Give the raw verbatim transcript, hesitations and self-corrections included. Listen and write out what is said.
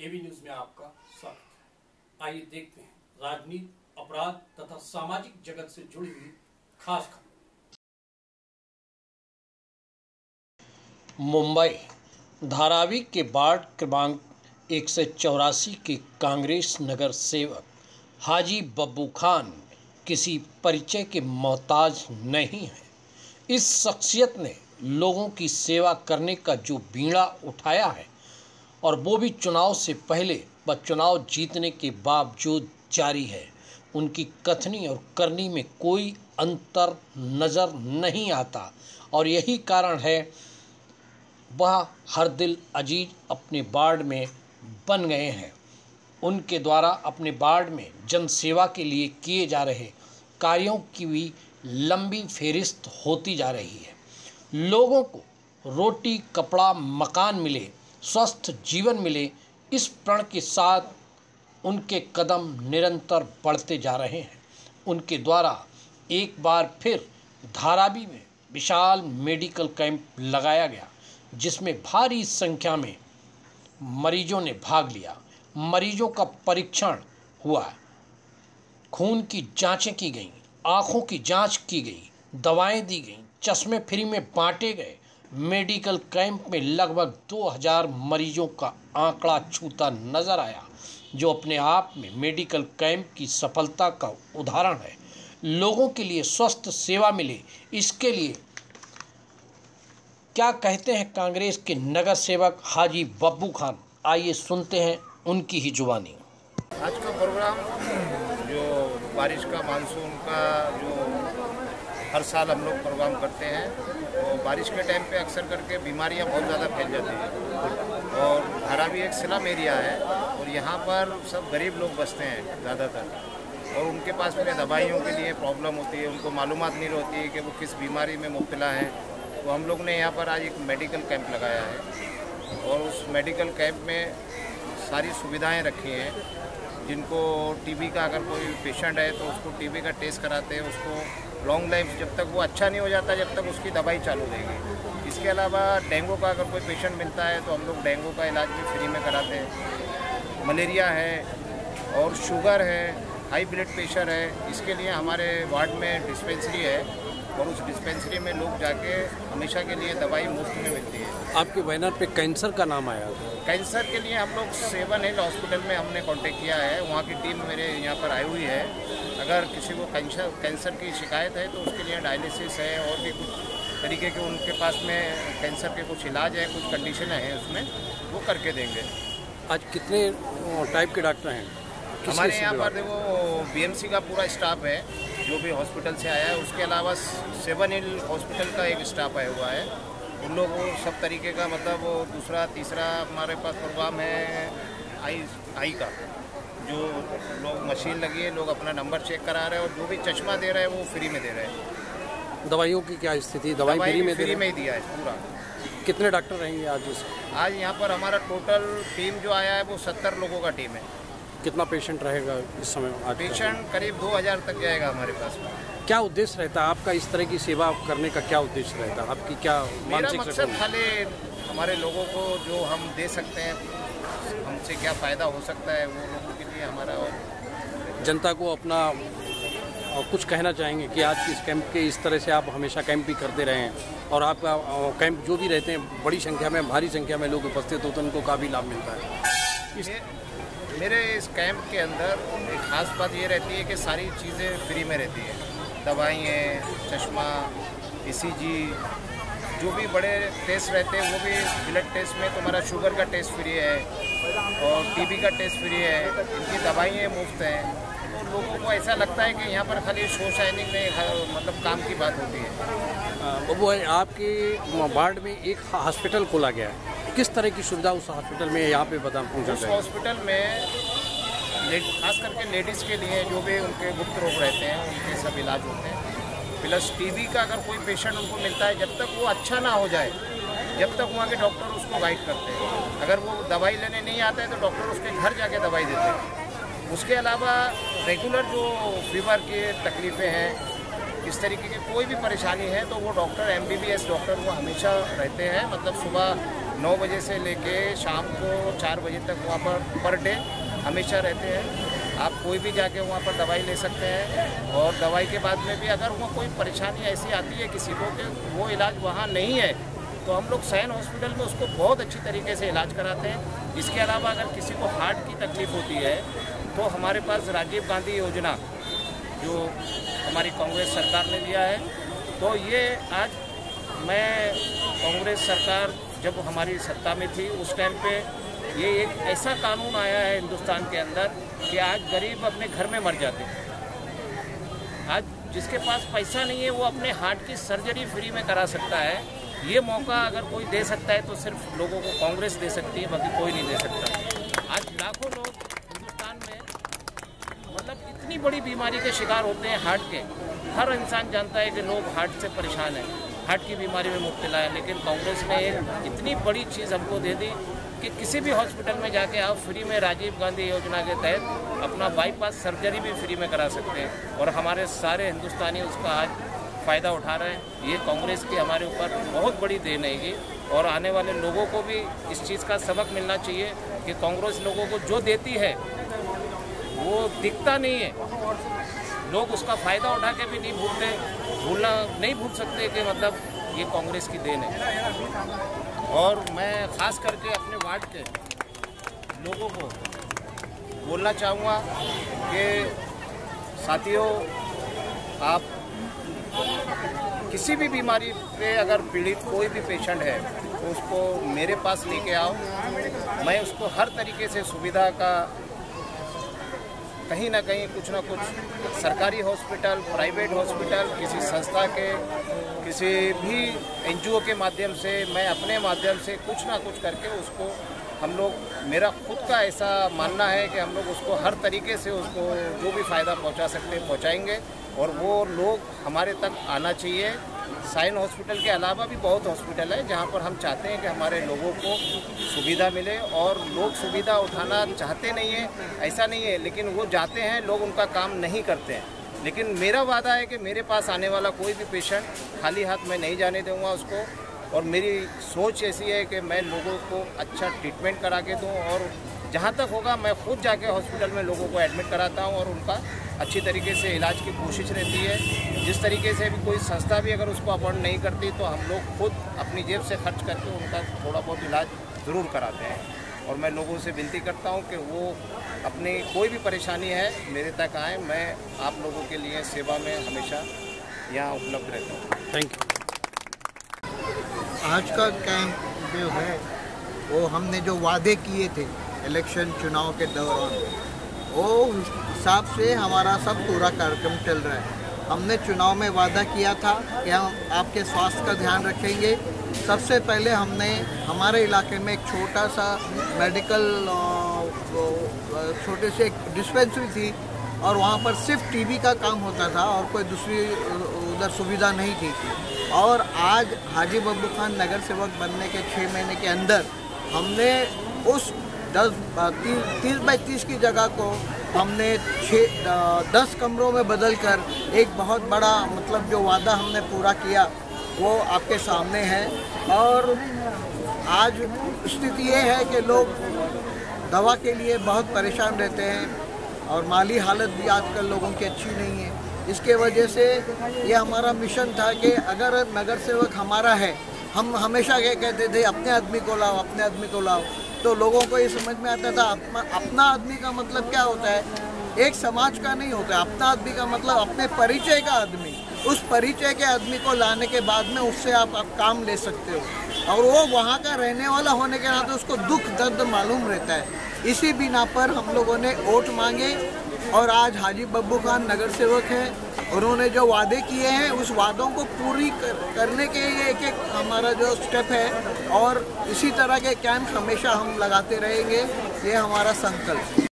AB news में आपका स्वागत है। आइए देखते हैं राजनीति, अपराध तथा सामाजिक जगत से जुड़ी हुई खास खबर। मुंबई धारावी के वार्ड क्रमांक एक सौ चौरासी के कांग्रेस नगर सेवक हाजी बब्बू खान किसी परिचय के मोहताज नहीं है। इस शख्सियत ने लोगों की सेवा करने का जो बीड़ा उठाया है और वो भी चुनाव से पहले व चुनाव जीतने के बावजूद जारी है, उनकी कथनी और करनी में कोई अंतर नज़र नहीं आता। और यही कारण है वह हर दिल अजीज अपने वार्ड में बन गए हैं। उनके द्वारा अपने वार्ड में जन सेवा के लिए किए जा रहे कार्यों की भी लंबी फेहरिस्त होती जा रही है। लोगों को रोटी, कपड़ा, मकान मिले, स्वस्थ जीवन मिले, इस प्रण के साथ उनके कदम निरंतर बढ़ते जा रहे हैं। उनके द्वारा एक बार फिर धारावी में विशाल मेडिकल कैंप लगाया गया, जिसमें भारी संख्या में मरीजों ने भाग लिया। मरीजों का परीक्षण हुआ, खून की जांचें की गईं, आँखों की जांच की गई, दवाएं दी गईं, चश्मे फ्री में बांटे गए। मेडिकल कैंप में लगभग दो हज़ार मरीजों का आंकड़ा छूता नजर आया, जो अपने आप में मेडिकल कैंप की सफलता का उदाहरण है। लोगों के लिए स्वस्थ सेवा मिले, इसके लिए क्या कहते हैं कांग्रेस के नगर सेवक हाजी बब्बू खान। आइए सुनते हैं उनकी ही जुबानी। आज का प्रोग्राम जो बारिश का, मानसून का जो हर साल हम लोग प्रोग्राम करते हैं, तो बारिश के टाइम पे अक्सर करके बीमारियां बहुत ज़्यादा फैल जाती हैं। और धारावी एक स्लम एरिया है और यहाँ पर सब गरीब लोग बसते हैं ज़्यादातर, और उनके पास में दवाइयों के लिए प्रॉब्लम होती है, उनको मालूमात नहीं होती है कि वो किस बीमारी में मुब्तला है। तो हम लोग ने यहाँ पर आज एक मेडिकल कैंप लगाया है और उस मेडिकल कैंप में सारी सुविधाएं रखी हैं। जिनको टीबी का अगर कोई पेशेंट है तो उसको टीबी का टेस्ट कराते हैं, उसको लॉन्ग लाइफ, जब तक वो अच्छा नहीं हो जाता जब तक उसकी दवाई चालू रहेगी। इसके अलावा डेंगू का अगर कोई पेशेंट मिलता है तो हम लोग डेंगू का इलाज भी फ्री में कराते हैं। मलेरिया है और शुगर है, हाई ब्लड प्रेशर है, इसके लिए हमारे वार्ड में डिस्पेंसरी है और उस डिस्पेंसरी में लोग जाके हमेशा के लिए दवाई मुफ्त में मिलती है। आपके बैनर पे कैंसर का नाम आया था। कैंसर के लिए हम लोग सेवन हिल हॉस्पिटल में हमने कांटेक्ट किया है, वहाँ की टीम मेरे यहाँ पर आई हुई है। अगर किसी को कैंसर कैंसर की शिकायत है तो उसके लिए डायलिसिस है और भी कुछ तरीके के उनके पास में कैंसर के कुछ इलाज है, कुछ कंडीशन है उसमें, वो करके देंगे। आज कितने टाइप के डॉक्टर हैं हमारे यहाँ पर? देखो, बीएमसी का पूरा स्टाफ है जो भी हॉस्पिटल से आया है, उसके अलावा सेवन हिल हॉस्पिटल का एक स्टाफ आया हुआ है। उन लोग वो सब तरीके का, मतलब वो दूसरा तीसरा हमारे पास प्रोग्राम है आई आई का, जो लोग मशीन लगी है, लोग अपना नंबर चेक करा रहे हैं और जो भी चश्मा दे रहे हैं वो फ्री में दे रहे हैं। दवाइयों की क्या स्थिति? दवाई फ्री में फ्री में ही दिया है पूरा। कितने डॉक्टर रहेंगे आज? आज यहाँ पर हमारा टोटल टीम जो आया है वो सत्तर लोगों का टीम है। कितना पेशेंट रहेगा इस समय? आज पेशेंट करीब दो हज़ार तक जाएगा हमारे पास में। क्या उद्देश्य रहता है आपका? इस तरह की सेवा करने का क्या उद्देश्य रहता है आपकी? क्या मेरा मकसद खाली हमारे लोगों को जो हम दे सकते हैं, हमसे क्या फ़ायदा हो सकता है, वो लोगों के लिए हमारा। और जनता को अपना और कुछ कहना चाहेंगे कि आज की इस कैंप के इस तरह से आप हमेशा कैंप भी करते रहें और आपका कैंप जो भी रहते हैं बड़ी संख्या में, भारी संख्या में लोग उपस्थित होते हैं, उनको काफ़ी लाभ मिलता है। इस मेरे इस कैंप के अंदर एक ख़ास बात ये रहती है कि सारी चीज़ें फ्री में रहती हैं। दवाई हैं, चश्मा, ईसीजी, जो भी बड़े टेस्ट रहते हैं वो भी। ब्लड टेस्ट में तुम्हारा शुगर का टेस्ट फ्री है और टीबी का टेस्ट फ्री है। इनकी दवाइयाँ मुफ्त हैं। तो लोगों को ऐसा लगता है कि यहाँ पर खाली शो शाइनिंग में, मतलब काम की बात होती है। बब्बू भाई, आपके वार्ड में एक हॉस्पिटल खोला गया है, किस तरह की सुविधा उस हॉस्पिटल में यहाँ पे बता पहुँचा? उस हॉस्पिटल में खास करके लेडीज़ के लिए जो भी उनके गुप्त रोग रहते हैं उनके सब इलाज होते हैं। प्लस टीबी का अगर कोई पेशेंट उनको मिलता है, जब तक वो अच्छा ना हो जाए जब तक वहाँ के डॉक्टर उसको गाइड करते हैं। अगर वो दवाई लेने नहीं आता है तो डॉक्टर उसके घर जाके दवाई देते हैं। उसके अलावा रेगुलर जो फीवर की तकलीफ़ें हैं, इस तरीके की कोई भी परेशानी है तो वो डॉक्टर एमबीबीएस डॉक्टर वो हमेशा रहते हैं। मतलब सुबह नौ बजे से लेके शाम को चार बजे तक वहाँ पर पर डे हमेशा रहते हैं। आप कोई भी जाके वहाँ पर दवाई ले सकते हैं और दवाई के बाद में भी अगर वहाँ कोई परेशानी ऐसी आती है किसी को कि वो इलाज वहाँ नहीं है तो हम लोग सैन हॉस्पिटल में उसको बहुत अच्छी तरीके से इलाज कराते हैं। इसके अलावा अगर किसी को हार्ट की तकलीफ़ होती है तो हमारे पास राजीव गांधी योजना जो हमारी कांग्रेस सरकार ने दिया है, तो ये आज मैं कांग्रेस सरकार जब हमारी सत्ता में थी उस टाइम पे ये एक ऐसा कानून आया है हिंदुस्तान के अंदर कि आज गरीब अपने घर में मर जाते हैं। आज जिसके पास पैसा नहीं है वो अपने हार्ट की सर्जरी फ्री में करा सकता है। ये मौका अगर कोई दे सकता है तो सिर्फ लोगों को कांग्रेस दे सकती है, बाकी कोई नहीं दे सकता। आज लाखों लोग हिंदुस्तान में मतलब इतनी बड़ी बीमारी के शिकार होते हैं हार्ट के। हर इंसान जानता है कि लोग हार्ट से परेशान हैं, हार्ट की बीमारी में मुब्तला है, लेकिन कांग्रेस ने एक इतनी बड़ी चीज़ हमको दे दी कि किसी भी हॉस्पिटल में जाके आप फ्री में राजीव गांधी योजना के तहत अपना बाईपास सर्जरी भी फ्री में करा सकते हैं और हमारे सारे हिंदुस्तानी उसका आज फ़ायदा उठा रहे हैं। ये कांग्रेस की हमारे ऊपर बहुत बड़ी देन है ये, और आने वाले लोगों को भी इस चीज़ का सबक मिलना चाहिए कि कांग्रेस लोगों को जो देती है वो दिखता नहीं है, लोग उसका फ़ायदा उठा के भी नहीं भूलते, भूलना नहीं भूल सकते कि मतलब ये कांग्रेस की देन है। और मैं ख़ास करके अपने वार्ड के लोगों को बोलना चाहूँगा कि साथियों, आप किसी भी बीमारी पे अगर पीड़ित कोई भी पेशेंट है तो उसको मेरे पास लेके आओ। मैं उसको हर तरीके से सुविधा का कहीं ना कहीं कुछ ना कुछ सरकारी हॉस्पिटल, प्राइवेट हॉस्पिटल, किसी संस्था के, किसी भी एनजीओ के माध्यम से, मैं अपने माध्यम से कुछ ना कुछ करके उसको हम लोग, मेरा खुद का ऐसा मानना है कि हम लोग उसको हर तरीके से उसको जो भी फ़ायदा पहुंचा सकते हैं पहुंचाएंगे और वो लोग हमारे तक आना चाहिए। साइन हॉस्पिटल के अलावा भी बहुत हॉस्पिटल है जहां पर हम चाहते हैं कि हमारे लोगों को सुविधा मिले, और लोग सुविधा उठाना चाहते नहीं है ऐसा नहीं है, लेकिन वो जाते हैं, लोग उनका काम नहीं करते हैं। लेकिन मेरा वादा है कि मेरे पास आने वाला कोई भी पेशेंट खाली हाथ मैं नहीं जाने दूँगा उसको, और मेरी सोच ऐसी है कि मैं लोगों को अच्छा ट्रीटमेंट करा के दूँ, और जहाँ तक होगा मैं खुद जाके हॉस्पिटल में लोगों को एडमिट कराता हूँ और उनका अच्छी तरीके से इलाज की कोशिश रहती है। जिस तरीके से भी कोई संस्था भी अगर उसको अपॉइंट नहीं करती तो हम लोग खुद अपनी जेब से खर्च करके उनका थोड़ा बहुत इलाज ज़रूर कराते हैं। और मैं लोगों से विनती करता हूँ कि वो अपनी कोई भी परेशानी है मेरे तक आएँ, मैं आप लोगों के लिए सेवा में हमेशा यहाँ उपलब्ध रहता हूँ। Thank you. आज का कैंप जो है वो हमने जो वादे किए थे इलेक्शन चुनाव के दौरान, वो हिसाब से हमारा सब पूरा कार्यक्रम चल रहा है। हमने चुनाव में वादा किया था कि हम आपके स्वास्थ्य का ध्यान रखेंगे। सबसे पहले हमने हमारे इलाके में एक छोटा सा मेडिकल छोटे से एक डिस्पेंसरी थी और वहाँ पर सिर्फ टीबी का काम होता था और कोई दूसरी उधर सुविधा नहीं थी। और आज हाजी बब्बू खान नगर सेवक बनने के छः महीने के अंदर हमने उस दस तीस बाई तीस की जगह को हमने छः दस कमरों में बदल कर एक बहुत बड़ा मतलब जो वादा हमने पूरा किया वो आपके सामने है। और आज स्थिति ये है कि लोग दवा के लिए बहुत परेशान रहते हैं और माली हालत भी आजकल लोगों की अच्छी नहीं है। इसके वजह से ये हमारा मिशन था कि अगर नगर सेवक हमारा है, हम हमेशा ये कहते थे अपने आदमी को लाओ, अपने आदमी को लाओ, तो लोगों को ये समझ में आता था अपना अपना आदमी का मतलब क्या होता है, एक समाज का नहीं होता। अपना आदमी का मतलब अपने परिचय का आदमी, उस परिचय के आदमी को लाने के बाद में उससे आप, आप काम ले सकते हो और वो वहाँ का रहने वाला होने के नाते उसको दुख दर्द मालूम रहता है। इसी बिना पर हम लोगों ने वोट मांगे और आज हाजी बब्बू खान नगर सेवक हैं। उन्होंने जो वादे किए हैं उस वादों को पूरी कर, करने के लिए एक एक हमारा जो स्टेप है और इसी तरह के कैंप हमेशा हम लगाते रहेंगे, ये हमारा संकल्प है।